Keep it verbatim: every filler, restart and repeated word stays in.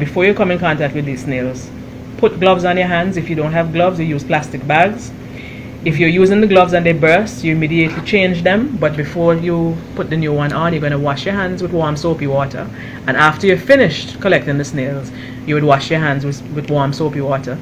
Before you come in contact with these snails, put gloves on your hands. If you don't have gloves, you use plastic bags. If you're using the gloves and they burst, you immediately change them. But before you put the new one on, you're going to wash your hands with warm soapy water. And after you're finished collecting the snails, you would wash your hands with, with warm soapy water.